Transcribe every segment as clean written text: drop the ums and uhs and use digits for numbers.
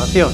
información.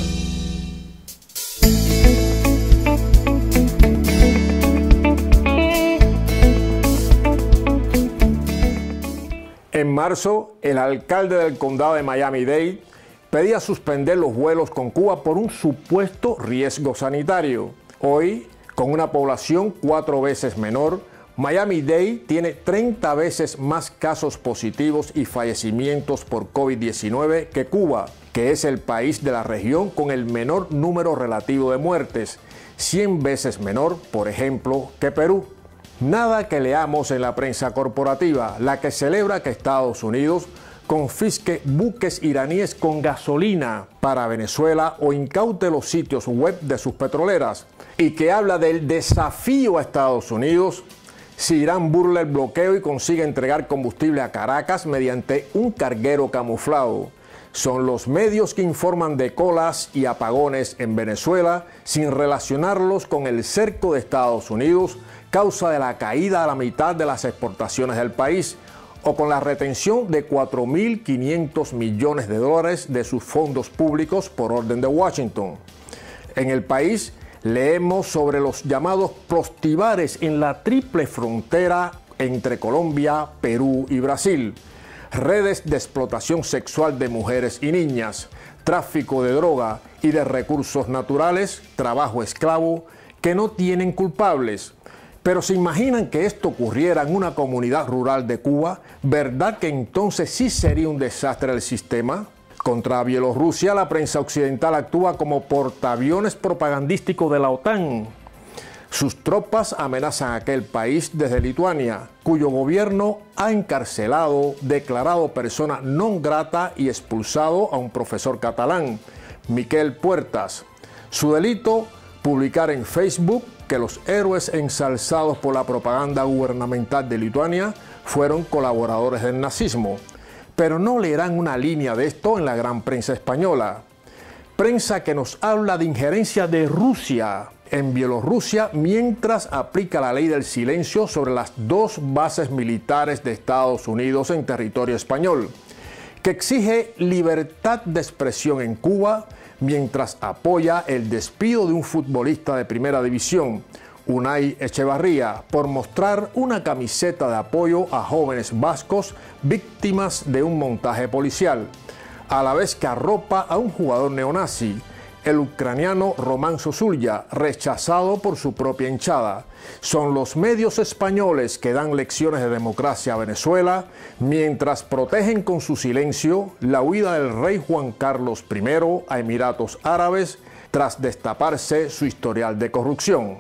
En marzo, el alcalde del condado de Miami-Dade pedía suspender los vuelos con Cuba por un supuesto riesgo sanitario. Hoy, con una población 4 veces menor, Miami-Dade tiene 30 veces más casos positivos y fallecimientos por COVID-19 que Cuba, que es el país de la región con el menor número relativo de muertes, 100 veces menor, por ejemplo, que Perú. Nada que leamos en la prensa corporativa, la que celebra que Estados Unidos confisque buques iraníes con gasolina para Venezuela o incaute los sitios web de sus petroleras, y que habla del desafío a Estados Unidos si Irán burla el bloqueo y consigue entregar combustible a Caracas mediante un carguero camuflado. Son los medios que informan de colas y apagones en Venezuela sin relacionarlos con el cerco de Estados Unidos, causa de la caída a la mitad de las exportaciones del país, o con la retención de 4.500 millones de dólares de sus fondos públicos por orden de Washington. En el país leemos sobre los llamados prostibares en la triple frontera entre Colombia, Perú y Brasil, redes de explotación sexual de mujeres y niñas, tráfico de droga y de recursos naturales, trabajo esclavo, que no tienen culpables. Pero ¿se imaginan que esto ocurriera en una comunidad rural de Cuba? ¿Verdad que entonces sí sería un desastre el sistema? Contra Bielorrusia, la prensa occidental actúa como portaaviones propagandístico de la OTAN. Sus tropas amenazan a aquel país desde Lituania, cuyo gobierno ha encarcelado, declarado persona non grata y expulsado a un profesor catalán, Miquel Puertas. Su delito, publicar en Facebook que los héroes ensalzados por la propaganda gubernamental de Lituania fueron colaboradores del nazismo. Pero no leerán una línea de esto en la gran prensa española. Prensa que nos habla de injerencia de Rusia en Bielorrusia mientras aplica la ley del silencio sobre las 2 bases militares de Estados Unidos en territorio español, que exige libertad de expresión en Cuba mientras apoya el despido de un futbolista de primera división, Unai Echevarría, por mostrar una camiseta de apoyo a jóvenes vascos víctimas de un montaje policial, a la vez que arropa a un jugador neonazi, el ucraniano Román Sosulya, rechazado por su propia hinchada. Son los medios españoles que dan lecciones de democracia a Venezuela, mientras protegen con su silencio la huida del rey Juan Carlos I a Emiratos Árabes tras destaparse su historial de corrupción.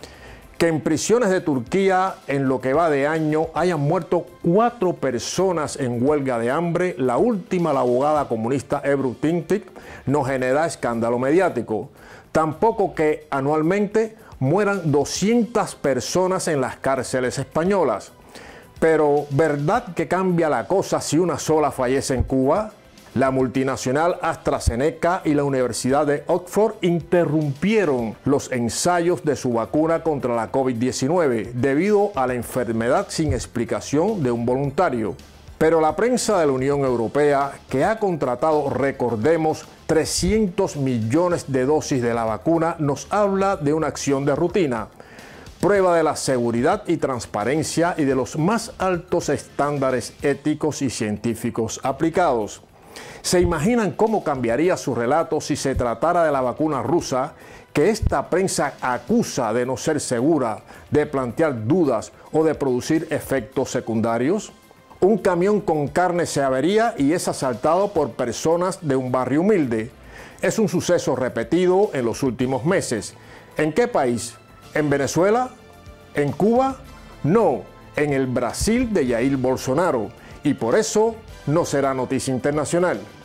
Que en prisiones de Turquía, en lo que va de año, hayan muerto 4 personas en huelga de hambre, la última la abogada comunista Ebru Tintik, no genera escándalo mediático. Tampoco que anualmente mueran 200 personas en las cárceles españolas. Pero, ¿verdad que cambia la cosa si una sola fallece en Cuba? La multinacional AstraZeneca y la Universidad de Oxford interrumpieron los ensayos de su vacuna contra la COVID-19 debido a la enfermedad sin explicación de un voluntario. Pero la prensa de la Unión Europea, que ha contratado, recordemos, 300 millones de dosis de la vacuna, nos habla de una acción de rutina, prueba de la seguridad y transparencia y de los más altos estándares éticos y científicos aplicados. ¿Se imaginan cómo cambiaría su relato si se tratara de la vacuna rusa, que esta prensa acusa de no ser segura, de plantear dudas o de producir efectos secundarios? Un camión con carne se avería y es asaltado por personas de un barrio humilde. Es un suceso repetido en los últimos meses. ¿En qué país? ¿En Venezuela? ¿En Cuba? No, en el Brasil de Jair Bolsonaro. Y por eso no será noticia internacional.